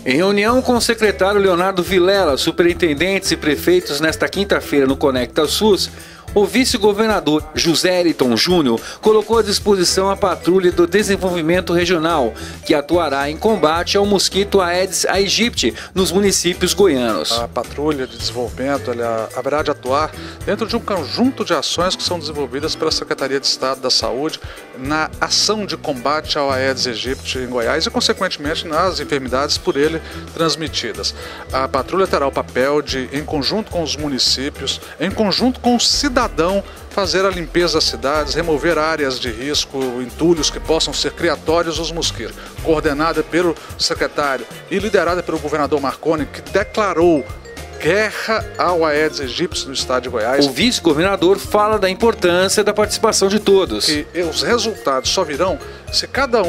Em reunião com o secretário Leonardo Vilela, superintendentes e prefeitos nesta quinta-feira no Conecta SUS, o vice-governador José Eriton Júnior colocou à disposição a Patrulha do Desenvolvimento Regional, que atuará em combate ao mosquito Aedes aegypti nos municípios goianos. A Patrulha de Desenvolvimento haverá de atuar dentro de um conjunto de ações que são desenvolvidas pela Secretaria de Estado da Saúde na ação de combate ao Aedes aegypti em Goiás e, consequentemente, nas enfermidades por ele transmitidas. A Patrulha terá o papel de, em conjunto com os municípios, em conjunto com os cidadãos, fazer a limpeza das cidades, remover áreas de risco, entulhos que possam ser criatórios dos mosquitos. Coordenada pelo secretário e liderada pelo governador Marconi, que declarou guerra ao Aedes aegypti no estado de Goiás. O vice-governador fala da importância da participação de todos. E os resultados só virão se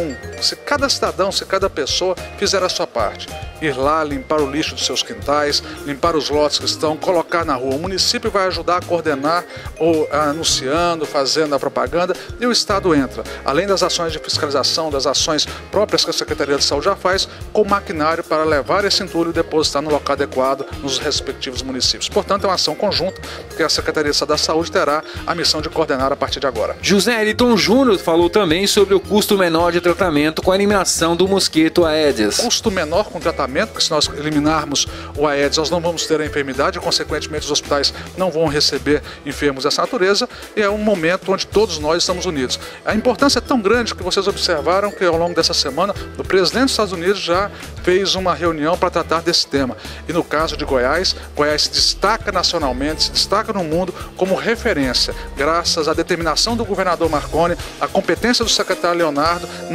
cada cidadão, se cada pessoa fizer a sua parte. Ir lá, limpar o lixo dos seus quintais, limpar os lotes que estão, colocar na rua. O município vai ajudar a coordenar, ou anunciando, fazendo a propaganda, e o Estado entra. Além das ações de fiscalização, das ações próprias que a Secretaria de Saúde já faz, com maquinário para levar esse entulho e depositar no local adequado nos respectivos municípios. Portanto, é uma ação conjunta que a Secretaria de Estado da Saúde terá a missão de coordenar a partir de agora. José Eriton Júnior falou também sobre o custo menor de tratamento com a eliminação do mosquito Aedes. Custo menor com tratamento, porque se nós eliminarmos o Aedes, nós não vamos ter a enfermidade e, consequentemente, os hospitais não vão receber enfermos dessa natureza, e é um momento onde todos nós estamos unidos. A importância é tão grande que vocês observaram que, ao longo dessa semana, o presidente dos Estados Unidos já fez uma reunião para tratar desse tema. E no caso de Goiás, Goiás se destaca nacionalmente, se destaca no mundo como referência, graças à determinação do governador Marconi, à competência do secretário Leonardo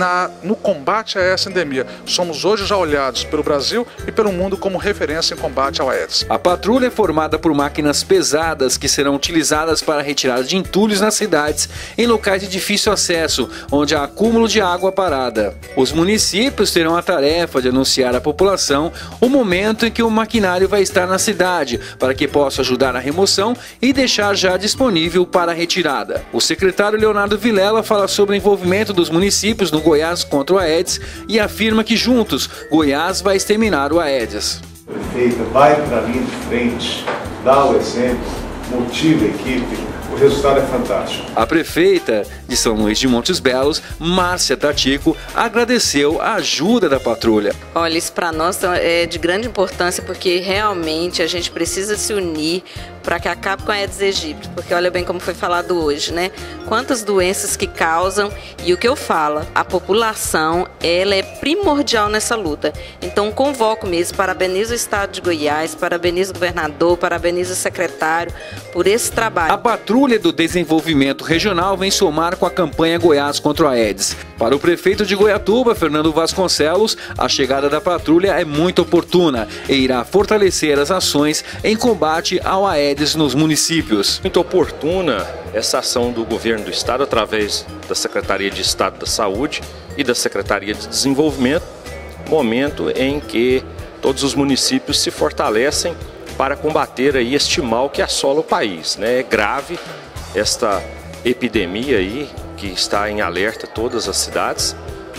no combate a essa endemia. Somos hoje já olhados pelo Brasil e pelo mundo como referência em combate ao Aedes. A patrulha é formada por máquinas pesadas que serão utilizadas para a retirada de entulhos nas cidades em locais de difícil acesso, onde há acúmulo de água parada. Os municípios terão a tarefa de anunciar à população o momento em que o maquinário vai estar na cidade, para que possa ajudar na remoção e deixar já disponível para a retirada. O secretário Leonardo Vilela fala sobre o envolvimento dos municípios no Goiás contra o Aedes e afirma que juntos Goiás vai exterminar o Aedes. A prefeita vai para a linha de frente, dá o exemplo, motiva a equipe. O resultado é fantástico. A prefeita de São Luís de Montes Belos, Márcia Tatico, agradeceu a ajuda da patrulha. Olha, isso para nós é de grande importância, porque realmente a gente precisa se unir para que acabe com a Aedes aegypti, porque olha bem como foi falado hoje, né? Quantas doenças que causam, e o que eu falo, a população, ela é primordial nessa luta. Então convoco mesmo, parabenizo o Estado de Goiás, parabenizo o governador, parabenizo o secretário por esse trabalho. A Patrulha do Desenvolvimento Regional vem somar com a campanha Goiás contra o Aedes. Para o prefeito de Goiatuba, Fernando Vasconcelos, a chegada da patrulha é muito oportuna e irá fortalecer as ações em combate ao Aedes nos municípios. Muito oportuna essa ação do governo do estado através da Secretaria de Estado da Saúde e da Secretaria de Desenvolvimento, momento em que todos os municípios se fortalecem para combater aí este mal que assola o país, né? É grave esta epidemia aí que está em alerta todas as cidades,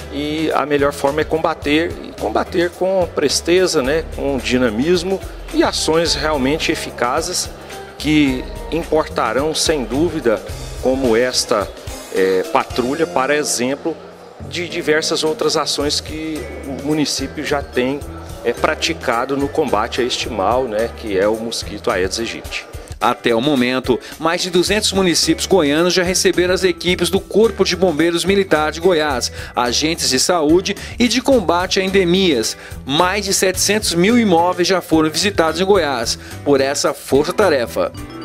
e a melhor forma é combater com presteza, né? Com dinamismo e ações realmente eficazes que importarão, sem dúvida, como esta patrulha, para exemplo de diversas outras ações que o município já tem praticado no combate a este mal, né, que é o mosquito Aedes aegypti. Até o momento, mais de 200 municípios goianos já receberam as equipes do Corpo de Bombeiros Militar de Goiás, agentes de saúde e de combate a endemias. Mais de 700 mil imóveis já foram visitados em Goiás por essa força-tarefa.